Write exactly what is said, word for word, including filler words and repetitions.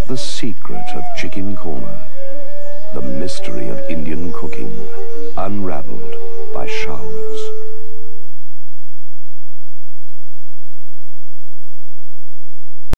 The secret of Chicken Corner. The mystery of Indian cooking. Unraveled by Sharwood.